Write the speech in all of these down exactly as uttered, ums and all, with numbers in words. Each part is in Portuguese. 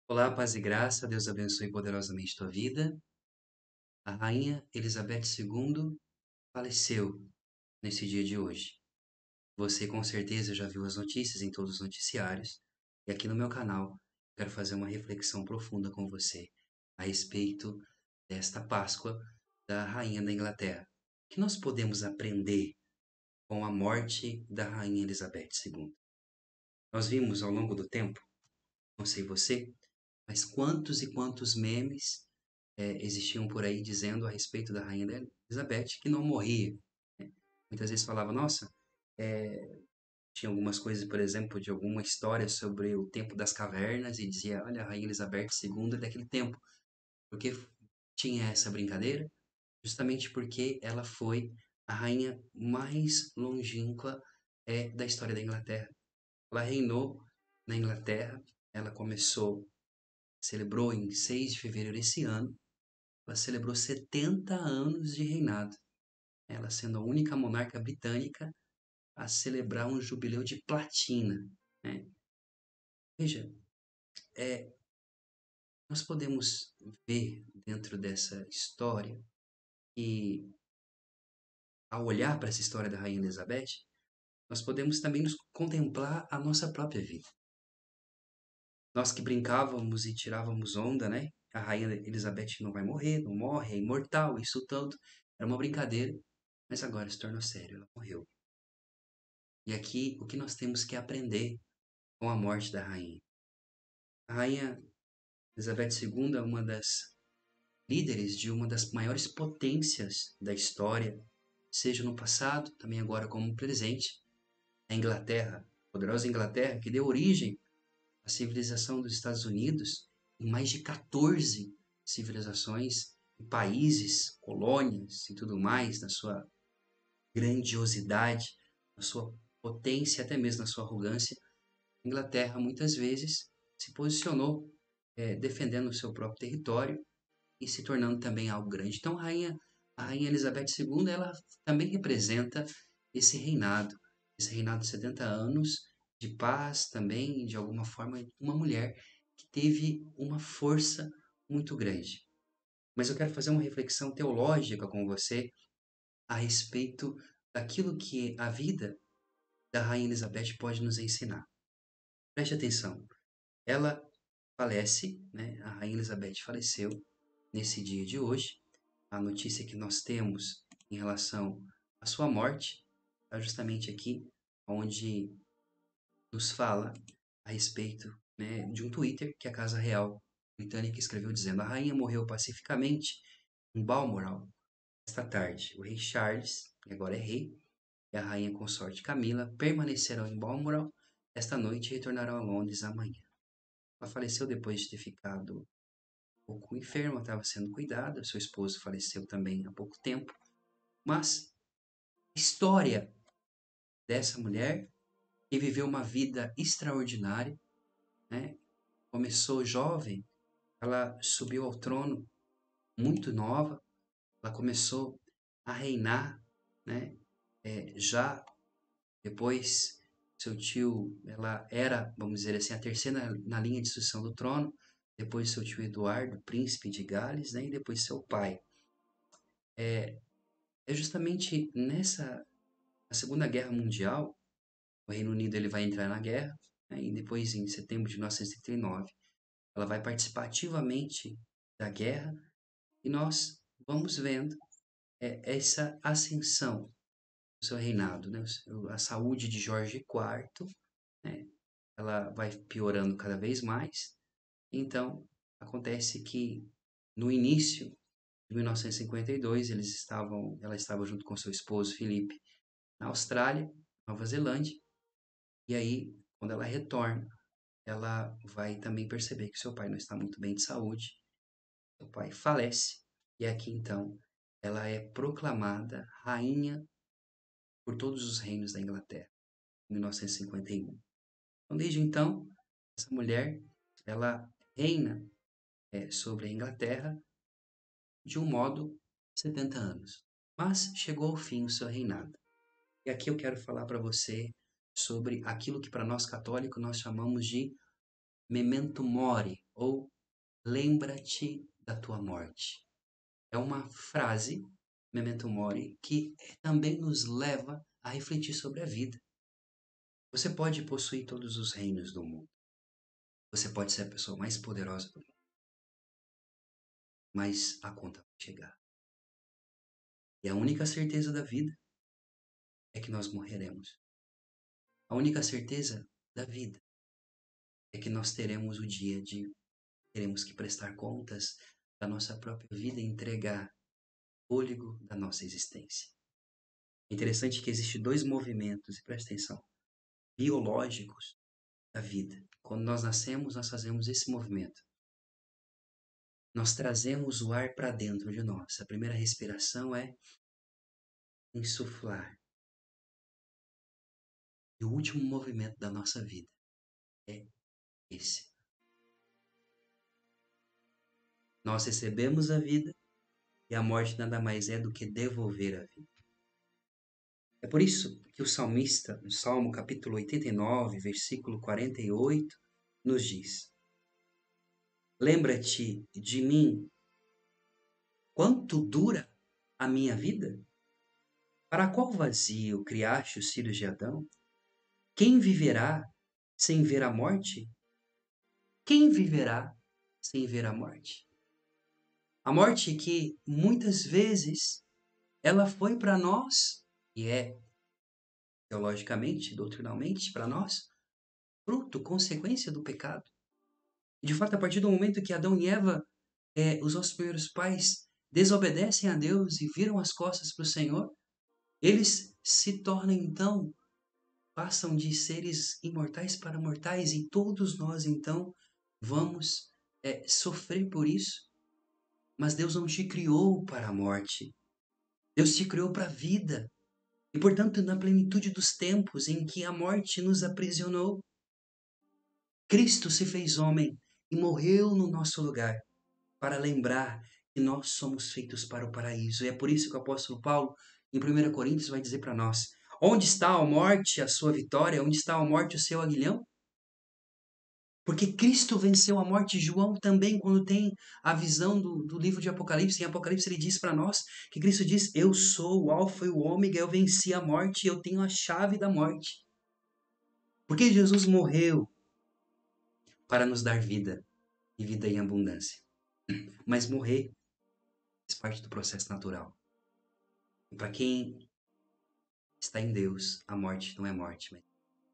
Olá, paz e graça, Deus abençoe poderosamente tua vida. A rainha Elizabeth segunda faleceu nesse dia de hoje. Você com certeza já viu as notícias em todos os noticiários, e aqui no meu canal quero fazer uma reflexão profunda com você a respeito desta Páscoa da rainha da Inglaterra. O que nós podemos aprender com a morte da rainha Elizabeth segunda? Nós vimos ao longo do tempo, não sei você, mas quantos e quantos memes eh, existiam por aí dizendo a respeito da rainha da Elizabeth que não morria, né? Muitas vezes falava, nossa, eh, tinha algumas coisas, por exemplo, de alguma história sobre o tempo das cavernas e dizia, olha, a rainha Elizabeth segunda é daquele tempo. Por que tinha essa brincadeira? Justamente porque ela foi a rainha mais longínqua eh, da história da Inglaterra. Ela reinou na Inglaterra, ela começou, celebrou em seis de fevereiro desse ano, ela celebrou setenta anos de reinado, ela sendo a única monarca britânica a celebrar um jubileu de platina, né? Veja, é, nós podemos ver dentro dessa história que, ao olhar para essa história da Rainha Elizabeth, nós podemos também nos contemplar a nossa própria vida. Nós que brincávamos e tirávamos onda, né? A Rainha Elizabeth não vai morrer, não morre, é imortal, isso tanto. Era uma brincadeira, mas agora se tornou sério, ela morreu. E aqui o que nós temos que aprender com a morte da rainha. A rainha Elizabeth segunda é uma das líderes de uma das maiores potências da história, seja no passado, também agora como presente, a Inglaterra, a poderosa Inglaterra, que deu origem à civilização dos Estados Unidos em mais de quatorze civilizações, países, colônias e tudo mais, na sua grandiosidade, na sua potência, até mesmo na sua arrogância. A Inglaterra muitas vezes se posicionou eh, defendendo o seu próprio território e se tornando também algo grande. Então, a rainha, a rainha Elizabeth segunda, ela também representa esse reinado, esse reinado de setenta anos de paz também, de alguma forma, uma mulher que teve uma força muito grande. Mas eu quero fazer uma reflexão teológica com você a respeito daquilo que a vida da rainha Elizabeth pode nos ensinar. Preste atenção. Ela falece, né? A rainha Elizabeth faleceu nesse dia de hoje. A notícia que nós temos em relação à sua morte está justamente aqui, onde nos fala a respeito, né, de um Twitter que a Casa Real Britânica escreveu dizendo: a rainha morreu pacificamente em Balmoral esta tarde. O rei Charles, que agora é rei, e a rainha consorte Camila permanecerão em Balmoral esta noite e retornarão a Londres amanhã. Ela faleceu depois de ter ficado um pouco enferma, estava sendo cuidada, seu esposo faleceu também há pouco tempo, mas a história dessa mulher que viveu uma vida extraordinária, né? Começou jovem, ela subiu ao trono muito nova, ela começou a reinar, né? É, já depois, seu tio, ela era, vamos dizer assim, a terceira na linha de sucessão do trono, depois seu tio Eduardo, príncipe de Gales, né? E depois seu pai. É, é justamente nessa, na Segunda Guerra Mundial, o Reino Unido ele vai entrar na guerra, né? E depois, em setembro de mil novecentos e trinta e nove, ela vai participar ativamente da guerra e nós vamos vendo é, essa ascensão do seu reinado, né? A saúde de Jorge quarto, né? Ela vai piorando cada vez mais. Então, acontece que no início de mil novecentos e cinquenta e dois, eles estavam, ela estava junto com seu esposo Felipe na Austrália, Nova Zelândia, e aí, quando ela retorna, ela vai também perceber que seu pai não está muito bem de saúde. Seu pai falece, e aqui então ela é proclamada rainha por todos os reinos da Inglaterra, em mil novecentos e cinquenta e um. Então, desde então, essa mulher ela reina é, sobre a Inglaterra de um modo setenta anos. Mas chegou ao fim o seu reinado. E aqui eu quero falar para você sobre aquilo que para nós católicos nós chamamos de memento mori, ou lembra-te da tua morte. É uma frase, memento mori, que também nos leva a refletir sobre a vida. Você pode possuir todos os reinos do mundo. Você pode ser a pessoa mais poderosa do mundo. Mas a conta vai chegar. E a única certeza da vida é que nós morreremos. A única certeza da vida é que nós teremos o dia de teremos que prestar contas da nossa própria vida e entregar o fôlego da nossa existência. É interessante que existem dois movimentos, e presta atenção, biológicos da vida. Quando nós nascemos, nós fazemos esse movimento. Nós trazemos o ar para dentro de nós. A primeira respiração é insuflar. E o último movimento da nossa vida é esse. Nós recebemos a vida e a morte nada mais é do que devolver a vida. É por isso que o salmista, no Salmo capítulo oitenta e nove, versículo quarenta e oito, nos diz: Lembra-te de mim quanto dura a minha vida? Para qual vazio criaste os filhos de Adão? Quem viverá sem ver a morte? Quem viverá sem ver a morte? A morte que muitas vezes ela foi para nós, e é teologicamente, doutrinalmente para nós, fruto, consequência do pecado. E de fato, a partir do momento que Adão e Eva, é, os nossos primeiros pais, desobedecem a Deus e viram as costas para o Senhor, eles se tornam então, passam de seres imortais para mortais, e todos nós então vamos é, sofrer por isso. Mas Deus não te criou para a morte. Deus te criou para a vida. E, portanto, na plenitude dos tempos em que a morte nos aprisionou, Cristo se fez homem e morreu no nosso lugar para lembrar que nós somos feitos para o paraíso. E é por isso que o apóstolo Paulo, em primeira Coríntios, vai dizer para nós: onde está a morte, a sua vitória? Onde está a morte, o seu aguilhão? Porque Cristo venceu a morte. João também, quando tem a visão do, do livro de Apocalipse, em Apocalipse ele diz para nós que Cristo diz: eu sou o alfa e o ômega, eu venci a morte, eu tenho a chave da morte. Porque Jesus morreu para nos dar vida, e vida em abundância. Mas morrer faz parte do processo natural. E para quem está em Deus, a morte não é morte. Mas...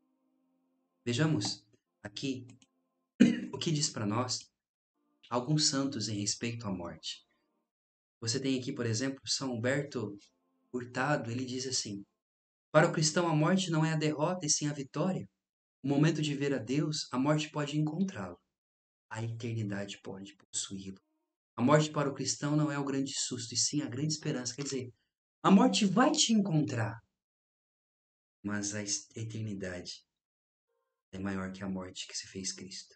Vejamos aqui o que diz para nós alguns santos em respeito à morte. Você tem aqui, por exemplo, São Humberto Hurtado, ele diz assim: para o cristão a morte não é a derrota e sim a vitória. O momento de ver a Deus, a morte pode encontrá-lo. A eternidade pode possuí-lo. A morte para o cristão não é o grande susto, e sim a grande esperança. Quer dizer, a morte vai te encontrar, mas a eternidade é maior que a morte que se fez Cristo.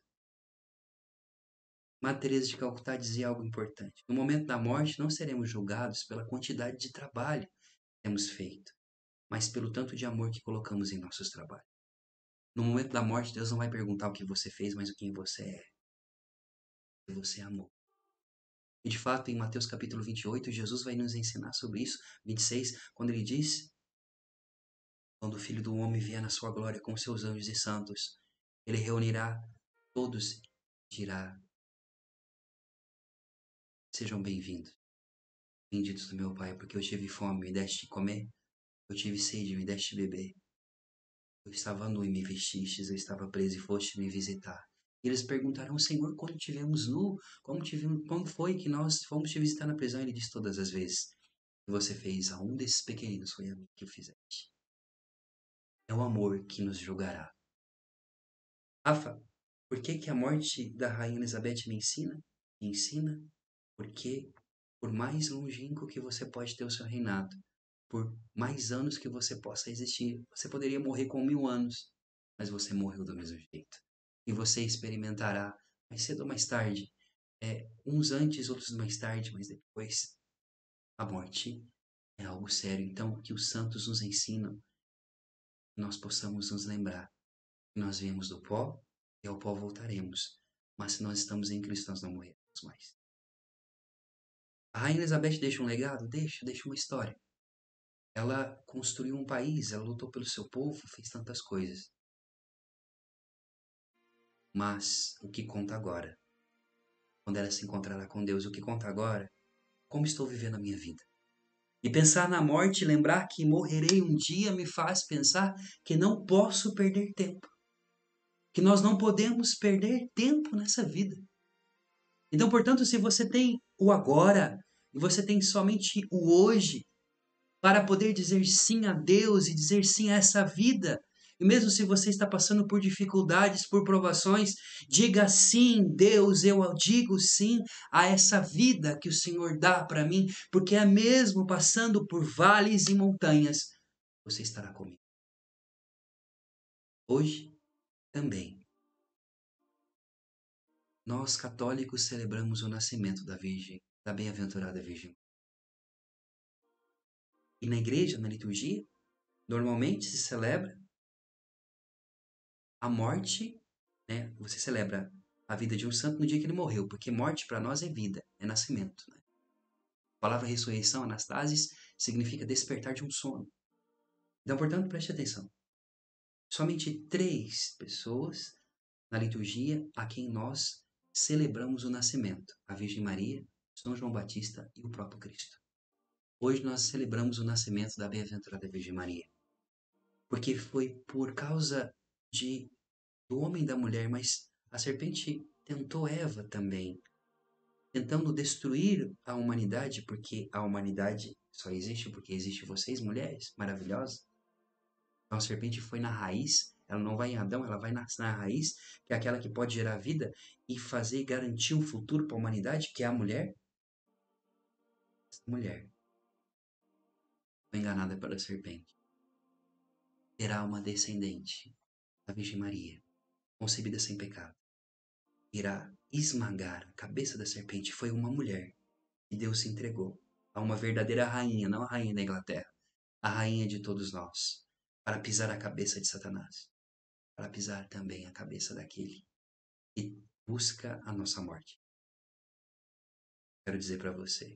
Madre Teresa de Calcutá dizia algo importante. No momento da morte, não seremos julgados pela quantidade de trabalho que temos feito, mas pelo tanto de amor que colocamos em nossos trabalhos. No momento da morte, Deus não vai perguntar o que você fez, mas o quem você é. O que você amou. E de fato, em Mateus capítulo vinte e oito, Jesus vai nos ensinar sobre isso, vinte e seis, quando ele diz: quando o Filho do Homem vier na sua glória com seus anjos e santos, ele reunirá todos e dirá: sejam bem-vindos, benditos do meu Pai, porque eu tive fome, me deste de comer, eu tive sede, me deste de beber, eu estava nu e me vestistes, eu estava preso e foste me visitar. E eles perguntarão: Senhor, quando tivemos nu, como, tivemos, como foi que nós fomos te visitar na prisão? Ele diz: todas as vezes que você fez a um desses pequeninos, foi a mim que o fizeste. É o amor que nos julgará. Rafa, por que que a morte da Rainha Elizabeth me ensina? Me ensina porque, por mais longínquo que você pode ter o seu reinado, por mais anos que você possa existir, você poderia morrer com mil anos, mas você morreu do mesmo jeito. E você experimentará, mais cedo ou mais tarde, é, uns antes, outros mais tarde, mas depois, a morte é algo sério. Então, que os santos nos ensinam, que nós possamos nos lembrar que nós viemos do pó, e ao pó voltaremos. Mas se nós estamos em Cristo, nós não morreremos mais. A Rainha Elizabeth deixa um legado? Deixa, deixa uma história. Ela construiu um país, ela lutou pelo seu povo, fez tantas coisas. Mas o que conta agora, quando ela se encontrará com Deus, o que conta agora, como estou vivendo a minha vida. E pensar na morte, lembrar que morrerei um dia, me faz pensar que não posso perder tempo. Que nós não podemos perder tempo nessa vida. Então, portanto, se você tem o agora, e você tem somente o hoje, para poder dizer sim a Deus e dizer sim a essa vida, e mesmo se você está passando por dificuldades, por provações, diga sim, Deus, eu digo sim a essa vida que o Senhor dá para mim, porque é mesmo passando por vales e montanhas, você estará comigo. Hoje também, nós católicos celebramos o nascimento da Virgem, da bem-aventurada Virgem. E na igreja, na liturgia, normalmente se celebra a morte, né? Você celebra a vida de um santo no dia que ele morreu, porque morte para nós é vida, é nascimento. Né? A palavra ressurreição, anastasis, significa despertar de um sono. Então, portanto, preste atenção. Somente três pessoas na liturgia a quem nós celebramos o nascimento: a Virgem Maria, São João Batista e o próprio Cristo. Hoje nós celebramos o nascimento da bem-aventurada Virgem Maria, porque foi por causa de do homem e da mulher, mas a serpente tentou Eva também, tentando destruir a humanidade, porque a humanidade só existe porque existe vocês, mulheres maravilhosas. Então a serpente foi na raiz, ela não vai em Adão, ela vai na, na raiz, que é aquela que pode gerar vida e fazer e garantir um futuro para a humanidade, que é a mulher. Essa mulher foi enganada pela serpente. Terá uma descendente, a Virgem Maria, concebida sem pecado. Irá esmagar a cabeça da serpente. Foi uma mulher que Deus se entregou a uma verdadeira rainha, não a rainha da Inglaterra, a rainha de todos nós, para pisar a cabeça de Satanás, para pisar também a cabeça daquele que busca a nossa morte. Quero dizer para você,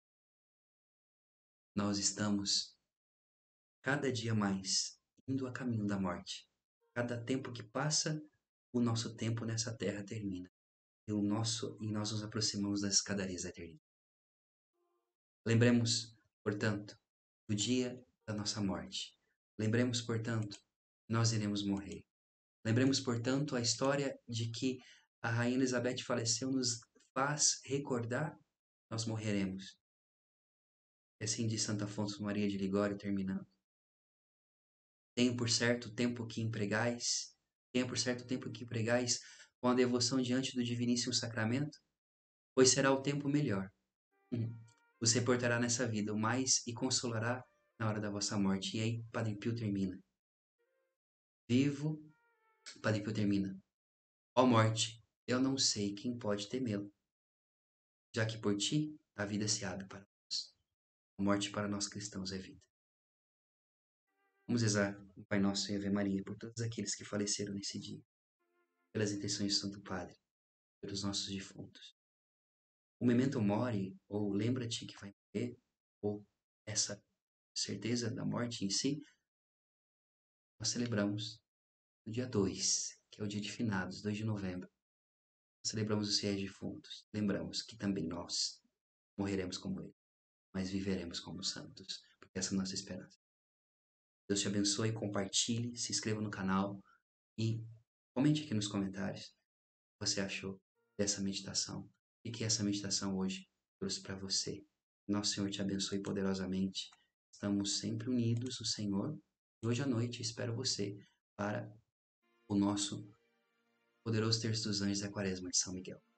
nós estamos cada dia mais indo a caminho da morte. Cada tempo que passa, o nosso tempo nessa terra termina. E, o nosso, e nós nos aproximamos das escadarias da eternidade. Lembremos, portanto, do dia da nossa morte. Lembremos, portanto, nós iremos morrer. Lembremos, portanto, a história de que a Rainha Elizabeth faleceu nos faz recordar, nós morreremos. E assim diz Santa Afonso Maria de Ligório, terminando. Tenho por certo o tempo que empregais, tenha por certo o tempo que empregais com a devoção diante do Diviníssimo Sacramento, pois será o tempo melhor. Uhum. Você portará nessa vida o mais e consolará na hora da vossa morte. E aí, Padre Pio termina. Vivo, Padre Pio termina. Ó morte, eu não sei quem pode temê-lo, já que por ti a vida se abre para nós. A morte para nós cristãos é vida. Vamos rezar o Pai Nosso e Ave Maria por todos aqueles que faleceram nesse dia, pelas intenções do Santo Padre, pelos nossos defuntos. O memento mori, ou lembra-te que vai morrer, ou essa certeza da morte em si, nós celebramos no dia dois, que é o dia de finados, dois de novembro. Nós celebramos os fiéis defuntos. Lembramos que também nós morreremos como ele, mas viveremos como santos, porque essa é a nossa esperança. Deus te abençoe, compartilhe, se inscreva no canal e comente aqui nos comentários o que você achou dessa meditação e que essa meditação hoje trouxe para você. Nosso Senhor te abençoe poderosamente. Estamos sempre unidos, o Senhor. E hoje à noite espero você para o nosso poderoso terço dos anjos da Quaresma de São Miguel.